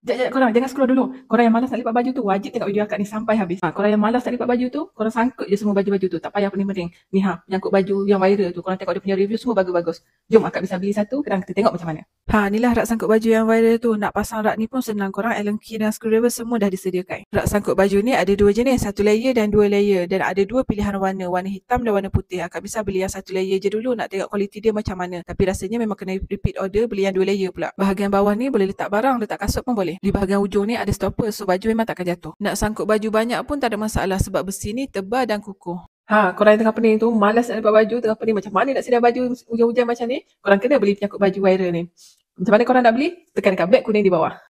Jap, korang jangan scroll dulu. Korang yang malas nak lipat baju tu wajib tengok video akak ni sampai habis. Korang yang malas nak lipat baju tu, korang sangkut je semua baju-baju tu. Tak payah pening-pening. Ni menyangkut baju yang viral tu. Korang tengok dia punya review semua bagus-bagus. Jom akak bisa beli satu, dan kita tengok macam mana. Inilah rak sangkut baju yang viral tu. Nak pasang rak ni pun senang. Korang Allen key dan screwdriver semua dah disediakan. Rak sangkut baju ni ada dua jenis, satu layer dan dua layer. Dan ada dua pilihan warna, warna hitam dan warna putih. Akak bisa beli yang satu layer je dulu, nak tengok kualiti dia macam mana. Tapi rasanya memang kena repeat order, beli yang dua layer pula. Bahagian bawah ni boleh letak barang, letak kasut pun boleh. Di bahagian ujung ni ada stopper, so baju memang takkan jatuh. Nak sangkut baju banyak pun tak ada masalah sebab besi ni tebal dan kukuh. Korang yang tengah pening tu, malas nak lipat baju, tengah pening macam mana nak sedia baju hujan-hujan macam ni, korang kena beli penyangkut baju viral ni. Macam mana korang nak beli? Tekan dekat beg kuning di bawah.